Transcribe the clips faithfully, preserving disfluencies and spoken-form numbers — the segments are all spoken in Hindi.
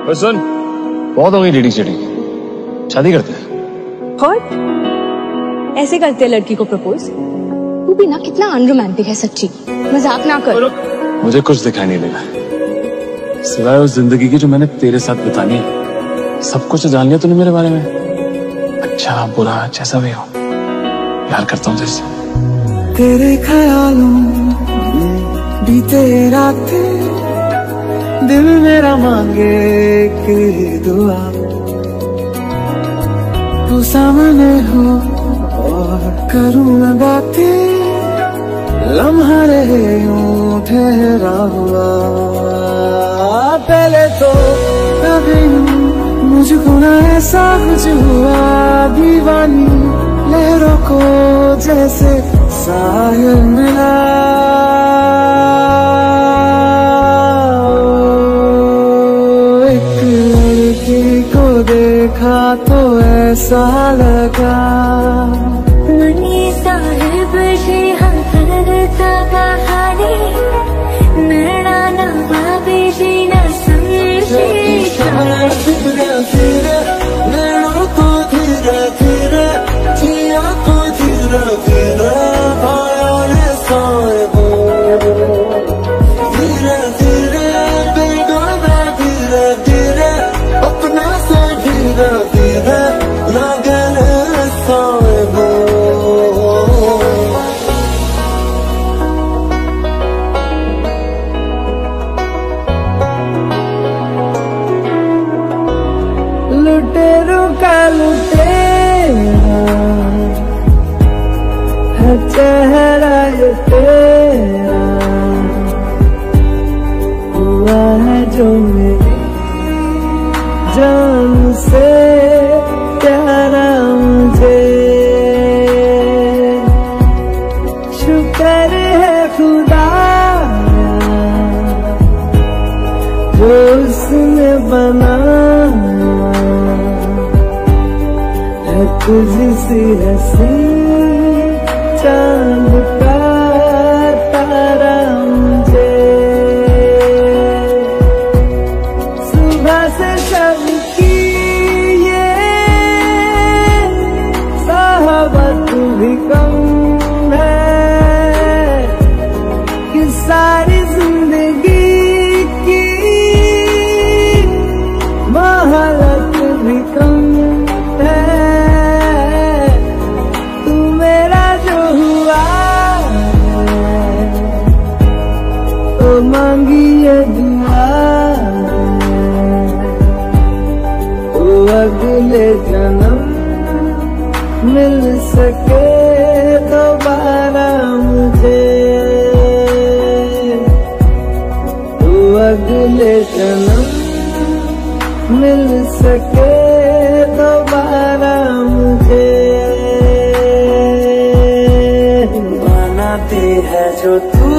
बस सुन, बहुत हो गई डेटिंग शेटिंग, शादी करते हैं। और ऐसे करते हैं लड़की को प्रपोज? तू भी ना कितना अनरोमांटिक है सच्ची, मजाक ना कर। मुझे कुछ दिखाई नहीं देगा सिवाय उस जिंदगी की जो मैंने तेरे साथ बितानी है। सब कुछ जान लिया तूने मेरे बारे में, अच्छा बुरा जैसा भी हो, प्यार करता हूँ तुझसे। तेरे ख्यालों में बीते रातें, दिल मेरा मांगे कि दुआ तू सामने हो और करूँ मैं बातें, लम्हा रहे यूं ठहरा हुआ। पहले तो कभी मुझको ना ऐसा कुछ हुआ, दीवानी लहरों को जैसे साहिल मिला। एक लड़की को देखा तो ऐसा लगा साहिब जी हरता कहानी, नैना नवाबी जी न समझे नैनों को धीरे धीरे जिया को धीरे धीरे भाया सोए हो, धीरे धीरे बेगाना धीरे धीरे अपना से धीरे धीरे लगन सोए हो। लुटेरों का लुटेरा है चेहरा ये तेरा, हुआ है जो मेरी जान से प्यारा मुझे। शुक्र है खुदा जो उसने बनाया है तुझसी हंसी चांद का तारा मुझे। सुबह से शाम की ये साहबत भी कम है कि सारी जिंदगी की महालत भी कम है। तू मेरा जो हुआ तो मांगी ये दुआ, तो अगले जन्म मिल सके दोबारा मुझे, तो अगले जन्म मिल सके दोबारा मुझे। बनाती है जो तू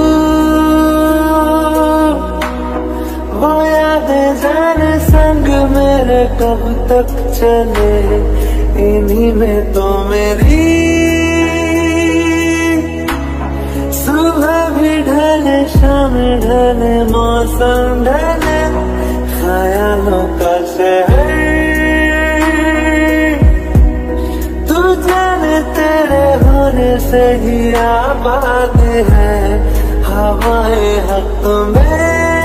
वो यादें जाने संग मेरे कब तक चले, इन्हीं में तो मेरी सुबह भी ढले शाम ढले मौसम ढले, ख्यालों का शहर तू जाने तेरे होने से ही आबाद है। हवाएं हक में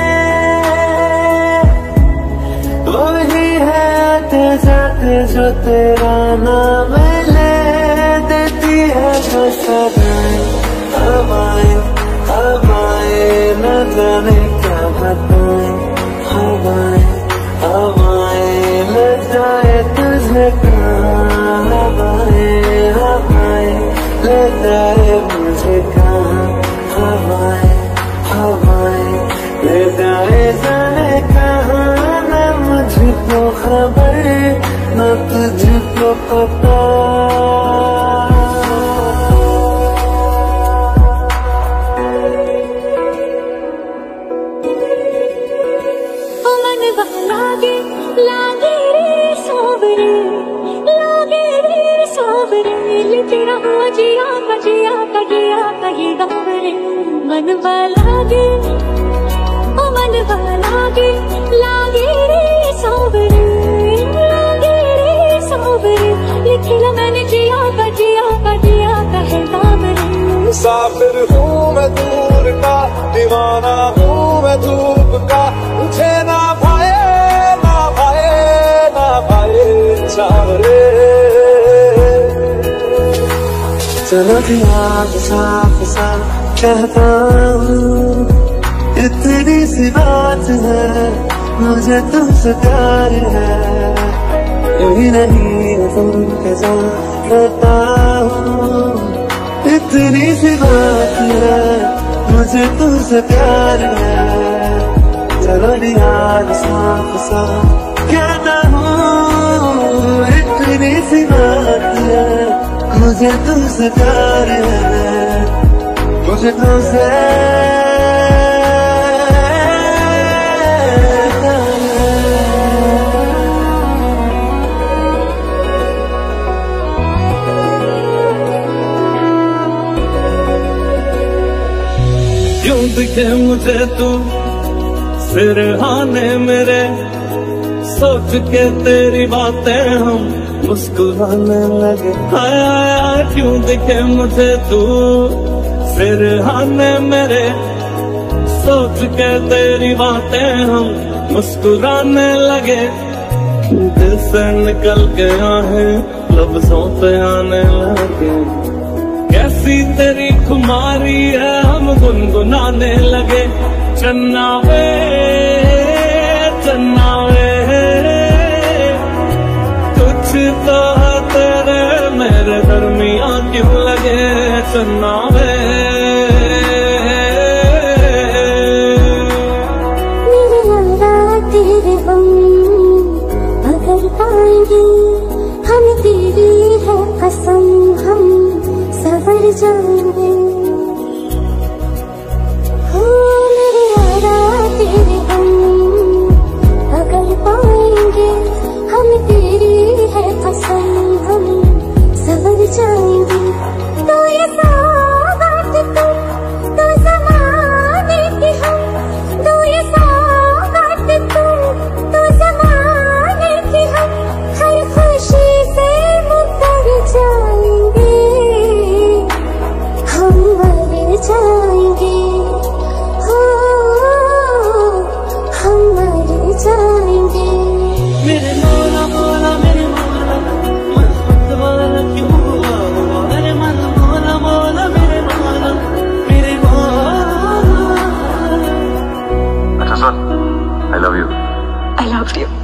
वही है आते जाते जो तेरा नाम ले देती है जो सदाएं। हवाएं हवाएं न जाने क्या बताएं, हवाएं हवाएं ले जाए तुझे कहाँ, हवाएं हवाएं ले जाए मुझे कहाँ, हवाएं हवाएं ले जाए जाने कहाँ। न मुझको खबर न तुझको पता। लागे लागे रे सावरे, लागे रे सावरे, तेरा हुआ जिया का जिया का जिया का ही दावरे। मन लागे ओ मन लागे लागे रे सावरे। मुसाफिर हूँ मैं दूर का, दीवाना हूँ मैं धूप का, मुझे ना भाए ना भाए ना भाए चावरे। चलो जी आज साफ साफ कहता हूँ, इतनी सी बात है, मुझे तुमसे प्यार है, यही नहीं तुम कैसा कहता हूँ, इतनी सी बात है, मुझे तुमसे प्यार है। चलो यार साफ साफ कहता हूँ, इतनी सी बात है, मुझे तुमसे प्यार है, मुझे तुमसे क्यों दिखे मुझे तू सिरहाने मेरे, सोच के तेरी बातें हम मुस्कुराने लगे। हाय हाय क्यों दिखे मुझे तू सिरहाने मेरे, सोच के तेरी बातें हम मुस्कुराने लगे। दिल से निकल के आहें लफ्जों पे आने लगे, कैसी तेरी खुमारी है हम गुनगुनाने लगे। चन्ना वे चन्ना वे कुछ तो है तेरे मेरे दरमियां क्यों लगे। चन्ना वे तेरे हम अगर पाएंगे, हम तेरी है कसम हम सवर जाएंगे। हो मेरे यारा तेरे हम अगर पाएंगे, हम तेरी है कसम हम सवर जाएंगे। तो ये सौगात तुम तो ज़माने की हम, तो ये सौगात तुम तो ज़माने की हम, हर खुशी से मुकर जाएंगे, हम मर जाएंगे, हो हम मर जाएंगे। मेरे मौला मौला मेरे मौला मत वाला क्यों हुआ, मेरे मन मौला मौला मेरे मौला मेरे मौला। अच्छा सुन, I love you. I loved you.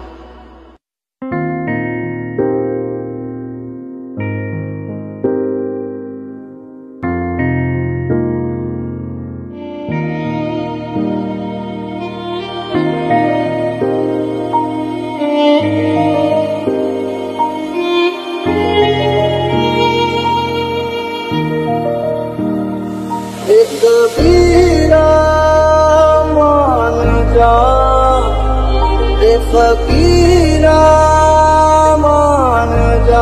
एक कबीरा मान जा, एक फकीरा मान जा,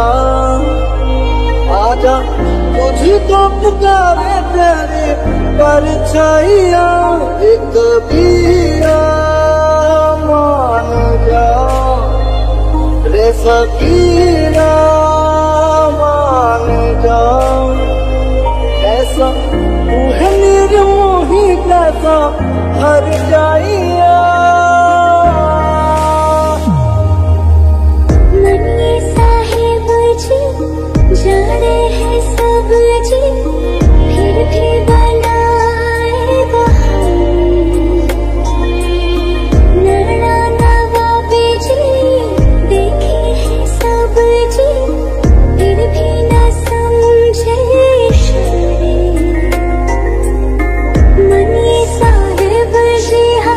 आजा तुझको पुकारे तेरी परछाइयाँ। एक कबीरा मान जा, रे फकीरा मान जा, ऐसा तू है मेरे मोही कैसा हर जाइया। मन ये साहिब जी जाने हैं सब जी, फिर भी बनाए बहाने। नैना नवाबी जी देखे हैं सब जी, फिर भी न समझे इशारे। मन ये साहिब जी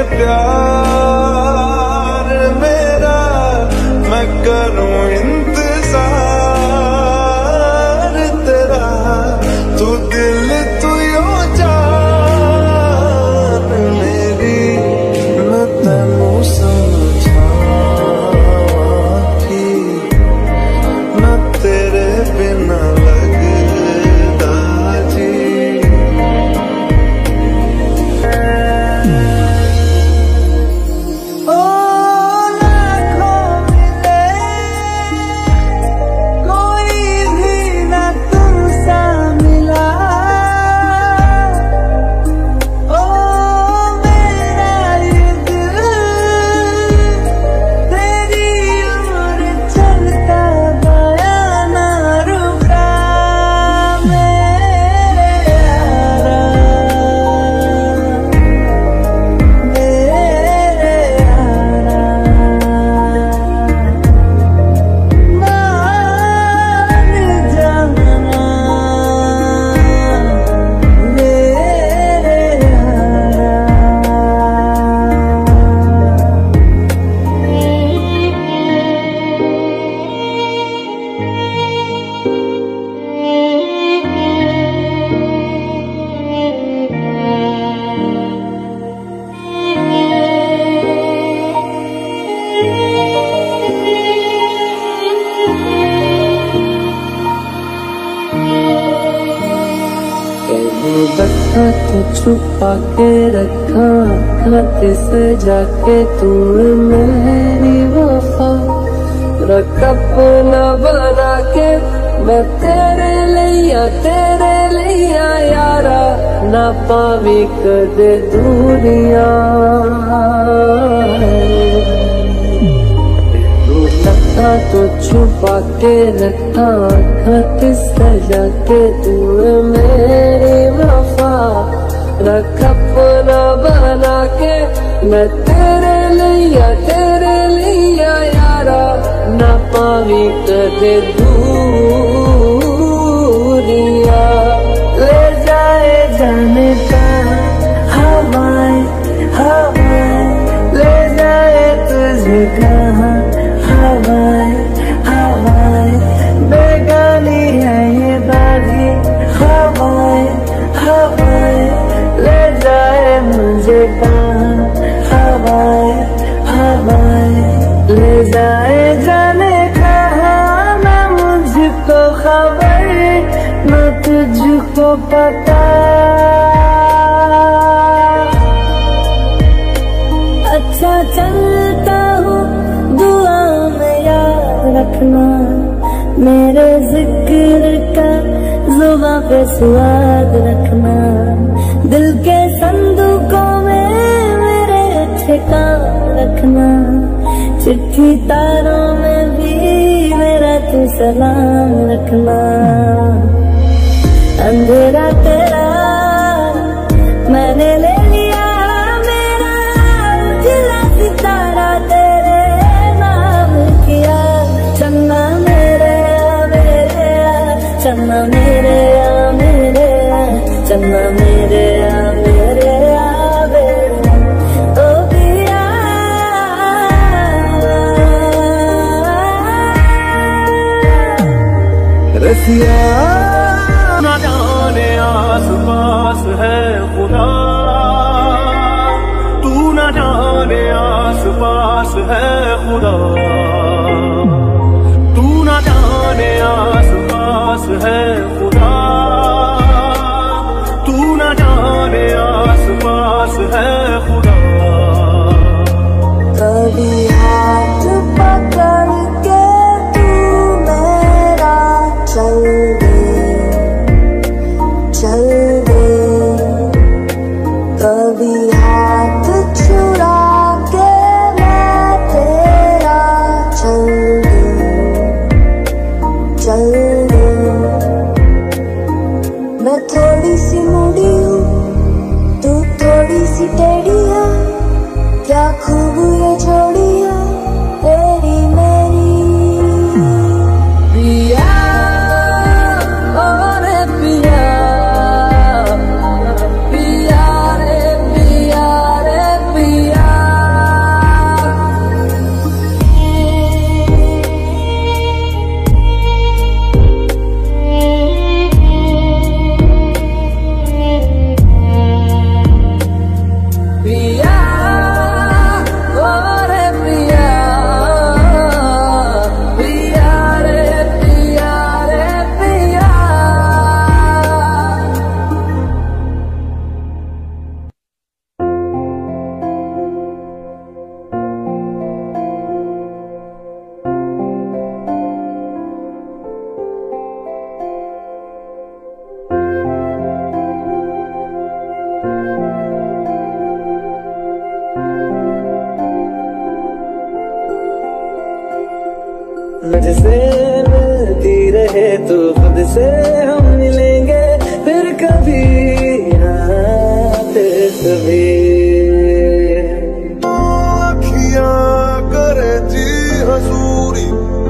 प्यार मेरा, मैं करूं इंतजार तेरा, तू दिल तू यो जान मेरी, मैं तेनू समझा कि मैं तेरे बिना लगदा जी। रखा तो छुपा के रखा, खाते से जाके तूने मेरी वफा, रख अपना बना के मैं तेरे लिया तेरे लिया यारा, ना पावी कदे दूरिया। रखा तो छुपा के रखा, खाते सजा के तूने मेरी वफा, रख अपना बना के मैं तेरे लिया तेरे लिया यारा, ना पावी कदे दूरिया। ले जाए जाने का हवाएं हवाएं, ले जाए तुझे कहाँ हवाएं हवाएं, बेगानी है ये बागी हवाएं हवाएं, ले जाए मुझे कहाँ हवाएं हवाएं, ले जाए जाने कहाँ ना मुझको खबर न तुझको पता। अच्छा चलता हूँ दुआ में याद रखना, मेरे जिक्र का जुबां पे स्वाद रखना, दिल के संदूकों में मेरे ठिकान रखना, चिट्ठी तारों में भी मेरा तू सलाम रखना। अंधेरा तेरा मैंने ले लिया मेरा, जिला सितारा तेरे नाम किया, चन्ना मेरे आ मेरे आ, चन्ना मेरे आ मेरे आ, चन्ना मेरे आ मेरे आ मेरे, ओ पिया रसिया। ना जाने आस पास है खुदा, तू ना जाने आस पास है खुदा, तू ना जाने आस पास है खुदा, तू ना जाने आस पास है खुदा। कभी हाथ पकड़ के तू मेरा चल दे चल दे, कभी हाथ छुड़ा के मैं तेरा चल दे चल दे। मैं थोड़ी सी मुड़ी हूँ तू थोड़ी सी टेढ़ी है, क्या खूब ये जोड़ी है तेरी मेरी। पिया और पिया पिया रे पिया रे पिया, मुझसे मिलती रहे तो खुद से हम मिलेंगे फिर कभी आते सभी। अखियां करे जी हजूरी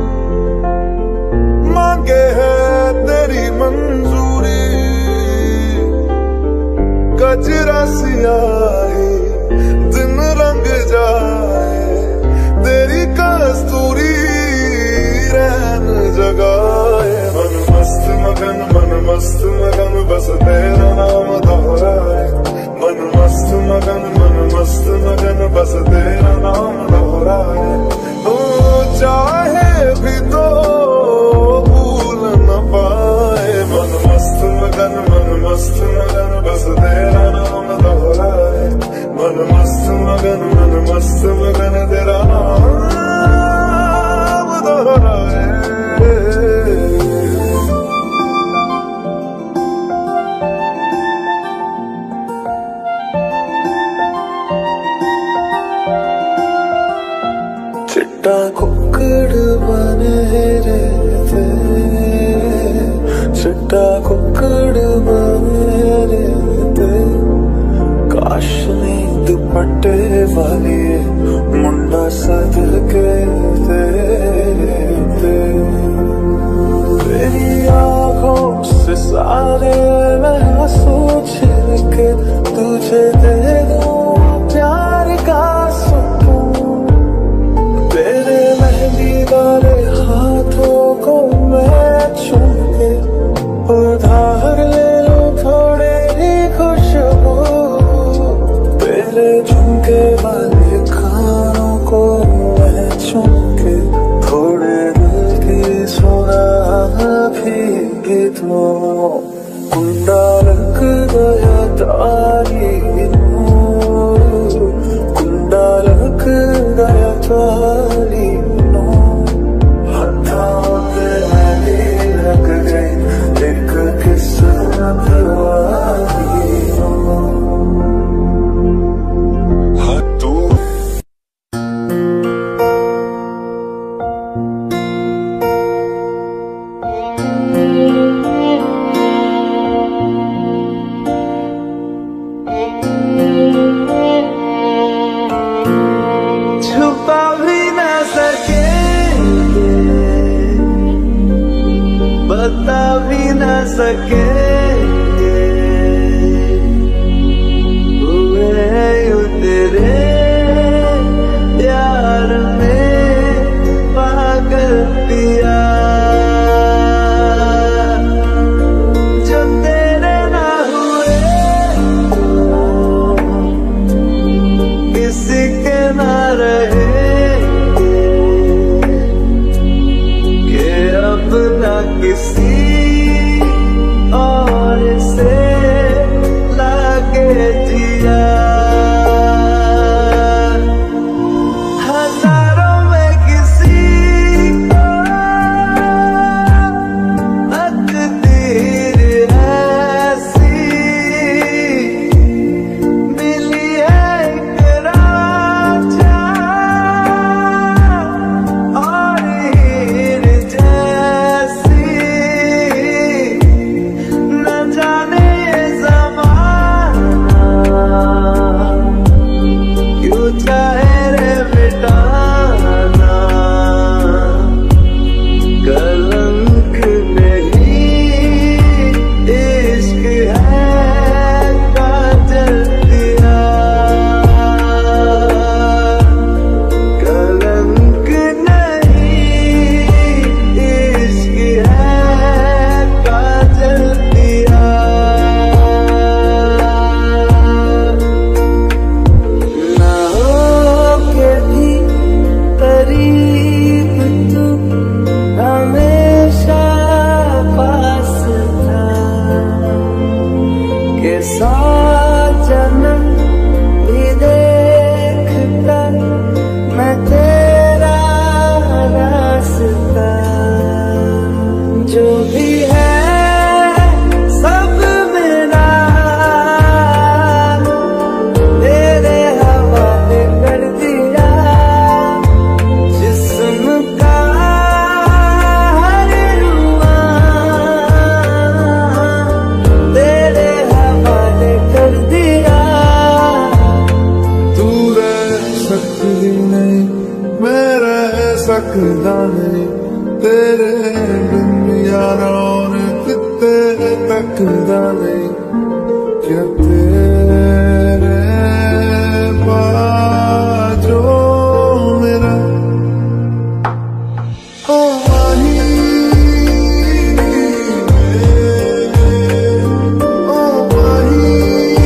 मांगे है तेरी मंजूरी गजरा सियाही दिन रंग जाए तेरी कस्तूरी रहन जगाए। मन मस्त मगन मन मस्त मगन बस तेरा नाम दोहराए। मन मस्त मगन मन मस्त मगन बस तेरा नाम दोहराए। ओ चाहे भी तो भूल न पाए। मन मस्त मगन मन मस्त मगन बस तेरा नाम दोहराए। मन मस्त मगन मन मस्त मगन तेरा नाम दोहराए। चिट्टा कुक्कड़ बने रहते चिट्टा कुक्कड़ बने रहते काश नींद दुपट्टे वाली मुंडा सद के देते। तेरी आंखों से सारे मैं सोच के तुझे दे दूं प्यार का सुकून। तेरे मेहंदी वाले हाथों को मैं छू के उधार ले लूं थोड़ी ही खुशबू। तेरे झुमके वाले कानों को मैं चूम के थोड़े दिल की सुना भी दूं। कुंडा लग गया तारी कुंडा लग गया तारी हथों में लग गई एक किस्मत वाली। बता भी न सकेंगे हुए यूं तेरे प्यार में पागल पिया। जो तेरे ना हुए किसी के ना रहेंगे के अपना किसी और से लागे जिया। सकदा नहीं तेरे बिन यारा और किते तकदा नहीं क्या तेरे बाजो मेरा ओ माही ओ माही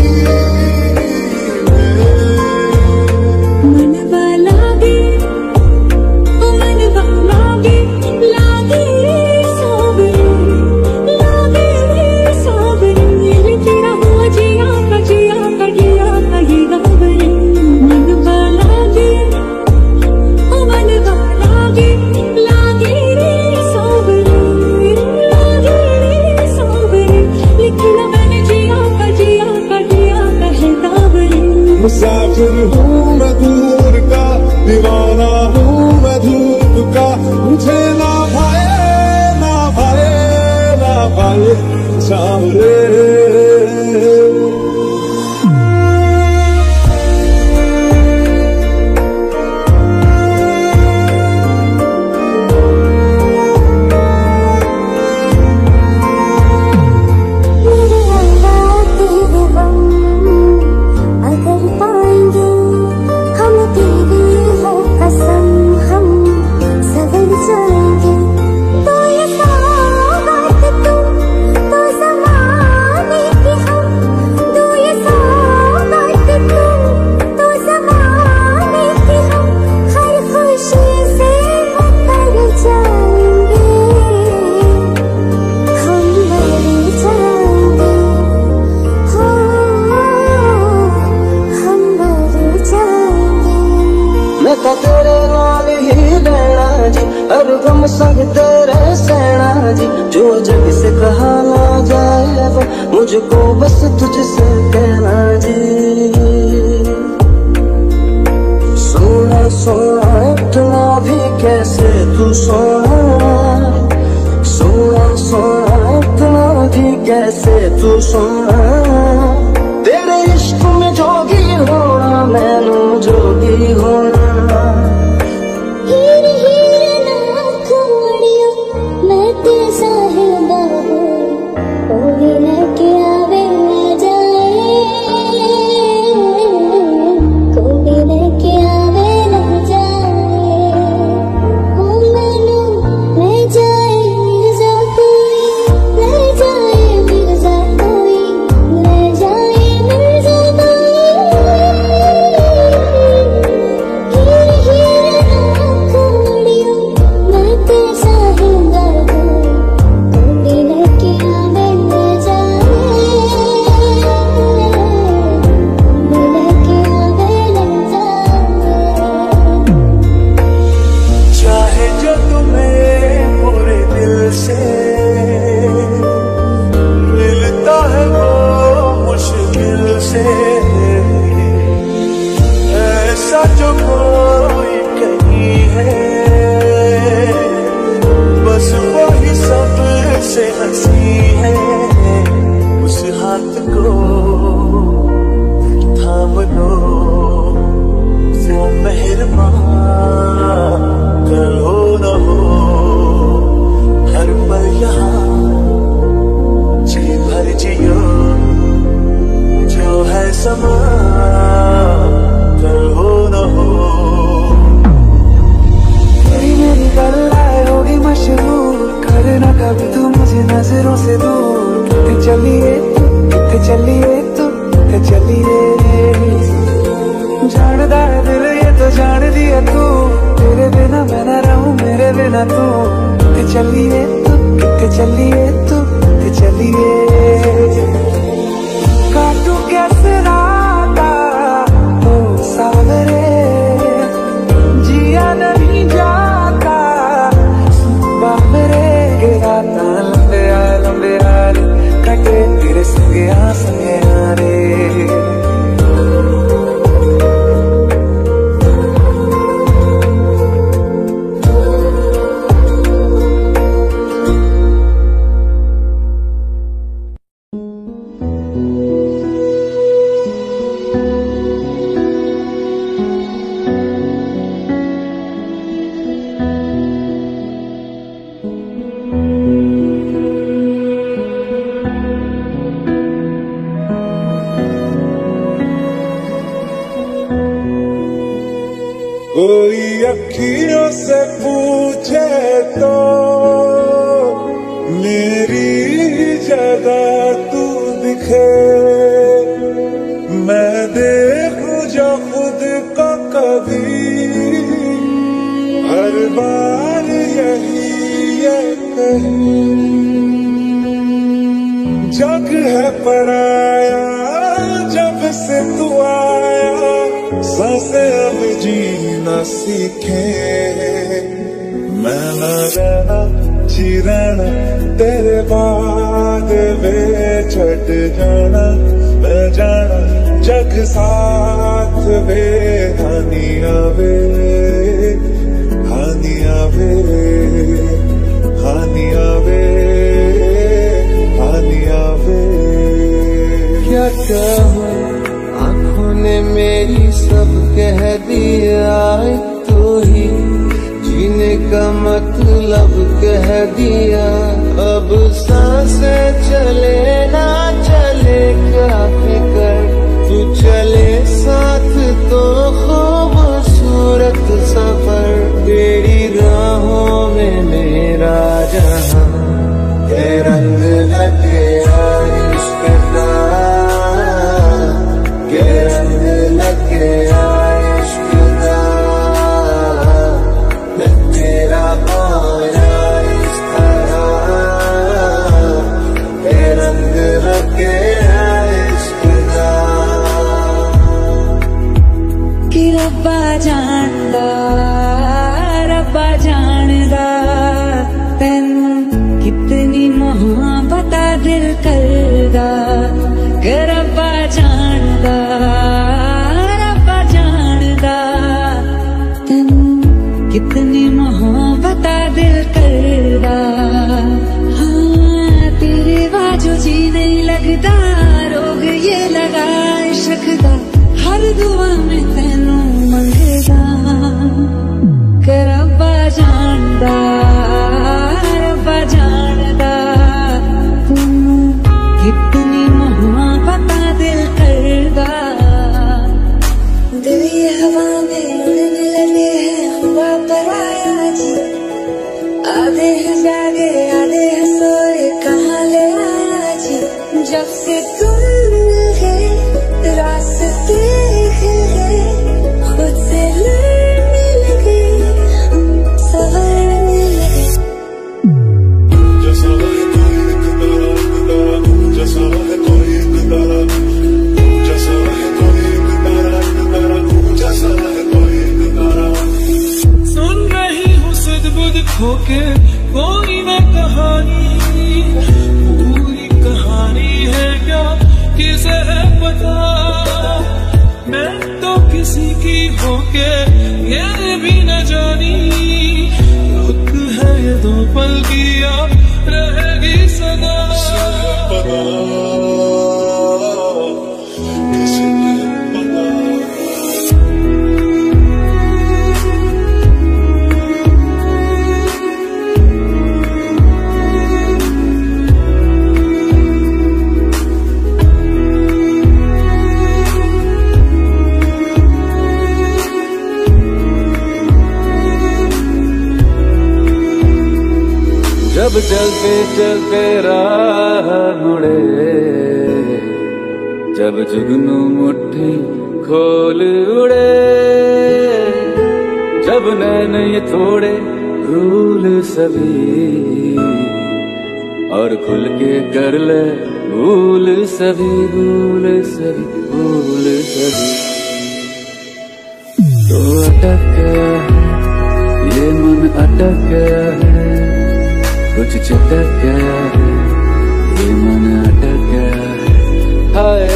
मनवा लागे ओ मनवा लागे लागे सावरे लागे सावरे तेरा हुआ जिया का जिया का जिया का ये गावरे मनवा लागे ओ मनवा लागे लागे रे सावरे लागे रे सावरे लिखना मैंने जिया का जिया का जिया का है गावरे मुसाफिर हूँ मैं दूर का दीवाना हूँ मैं धूप का मुझे ना भाए ना भाए ना भाए सावरे अगर पाएंगे हम तेरी है कसम हम सवर जाएंगे तो ये सौगात तुम तो ज़माने की हम तो ये सौगात तुम तो ज़माने की हम हर खुशी से मुकर जाएंगे हम मर जाएंगे हो हम मर जाएंगे मैं तो तेरे नाल ही रहना जी हर गम संग तेरे सहना जी जो जग से कहा ना जाए वो मुझको बस तुझसे कहना जी सोना सोना इतना भी कैसे तू सोना सोना सोना इतना भी कैसे तू सोना तेरे इश्क में जोगी होना मैनू जोगी होना हीर हीर ना खोड़ियो मैं ते साहिबा हूँ कोई लेके आवे न जाए कोई लेके आवे न जाए ओ मैनू ले जाए मिर्जा कोई ले जाए मिर्जा कोई ले जाए मिर्जा कोई हीर हीर ना खोड़ियो मैं ते साहिबा हूँ कोई लेके आवे न जाए कोई लेके आवे न जाए चाहे जो तुम्हें पूरे दिल से मिलता है वो मुश्किल से ऐसा जो कोई कहीं है बस वही सबसे हंसी है उस हाथ को थाम लो वो मेहरबान कल हो न हो हर पल यहाँ जी भर जियो जो है समा कल हो न हो तेरी मेरी गल्लाए होगी मशहूर करना कभी तू मुझे नजरों से दूर कितने चलिए कितने चलिए तू कितने चलिए जानदा है दिल ये तो जान दिया तू तेरे बिना मैं ना रहूं मेरे बिना तू कितने चलिए तू कितने चलिए तू कितने चलिए काटू कैसे राता ओ सावरे जिया नहीं जाता बावरे के राता लंबे आ लंबे आ रे कटे तेरे संगे आ संगे आ रे कोई अखियों से पूछे तो मेरी जगह तू दिखे, मैं देखूं जो खुद को कभी, हर बार यही ये कहे, जग है पराया जब से तू आया, सांसें अब जीना सीखे, मैं न रहना जी रहना तेरे बाद वे छट जाना, मैं जाना जग साथ वे, हानि आवे हानि आवे हानि आवे हानि आवे। क्या कहूँ आँखों ने मेरी सब कह दिया, तो ही जीने का मतलब कह दिया, अब सांसें चले ना चले क्या फिकर, तू चले साथ तो खूबसूरत सफर, तेरी राहों में मेरा जहां ये रंग लगे इश्क का, ये रंग लगे इश्क का, मैं तेरा पाया इस तरह, ये रंग लगे इश्क का। कि रब्बा जानदा रब्बा जानदा तैनू कितनी मोहब्बत दिल करदा, कि रब्बा जानदा रब्बा जानदा तैनू कितनी मोहब्बत दिल करदा। हाँ तेरे बाजू जी नहीं लगदा, रोग ये लगा इश्क दा, हर दुआ में तैनू मंगदा, कि रब्बा जानदा रब्बा जानदा तैनू कितनी मोहब्बत दिल करदा। दिल ये हवा में उड़ने लगे हैं, हुआ पराया जी, आधे हैं जागे आधे हैं सोए, कहाँ ले आया जी, जब से तुम मिल गए रास्ते खिले, खुद से लड़ने लगे संवरने लगे। जैसा है कोई एक तारा एक तारा, जैसा है कोई एक तारा, जैसा है कोई एक तारा एक तारा, जैसा है कोई एक तारा। सुन रही हूँ सदबुद खोके कोई न कहानी, पूरी कहानी है क्या किसे है पता, मैं तो किसी की होके ये भी न जानी, रुत है ये दो पल की याद रहेगी सदा। पता किसे पता। जब चलते चलते राह मुड़े, जब जुगनू मुट्ठी खोल उड़े, जब नैन ये थोड़े भूल सभी, और खुल के कर ले भूल सभी भूल सभी भूल सभी, तो अटक गया है ये मन अटक गया है, कुछ चटक गया है ये मन अटक गया है। हाय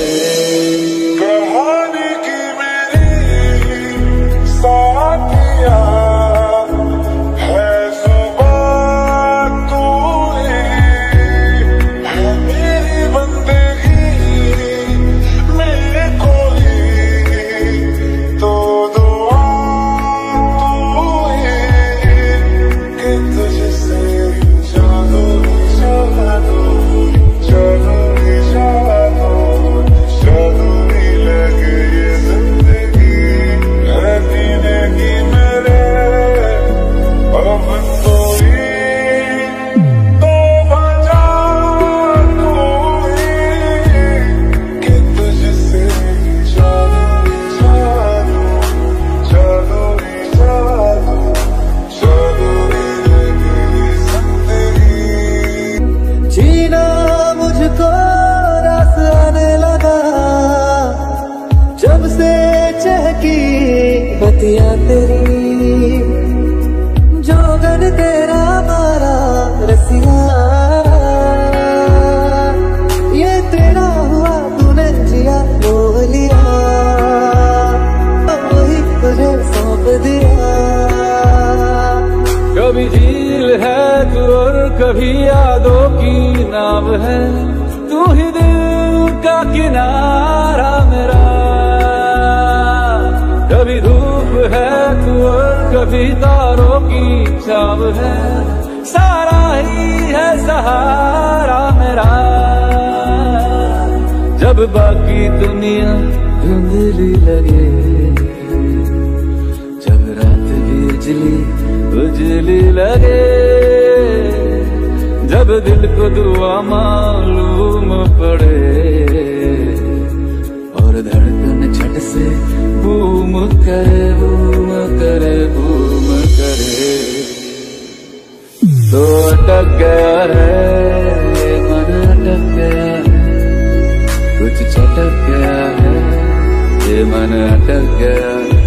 कहानी की मेरी साथिया है जुबान तू ही, है मेरी बंदगी मेरे कोई, तो दुआ तू ही कि तुझसे जादू जिएगी मेरे अब कोई तो वजह तू ही कि तुझसे जादू जादू जादू ही जादू जादू ही लगी जिंदगी। जीना मुझको रास आने लगा जब से चहकी बतिया तेरी, जोगन तेरा मारा रसिया, ये तेरा हुआ तूने जिया मोह लिया, वही तुझे सौंप दिया। कभी झील है तू और कभी यादों की नाव है, तू ही दिल का किनारा मेरा। कभी धूप है तू और कभी तारों की छाव है, सारा ही है सहारा मेरा। जब बाकी दुनिया धुंधली लगे, जब रात भी उजली उजली लगे, जब दिल को दुआ मालूम पड़े और धड़कन झट से बूम करे बूम करे बूम करे, तो अटक गया है मन अटक गया है, कुछ छटक गया है ये मन अटक गया है।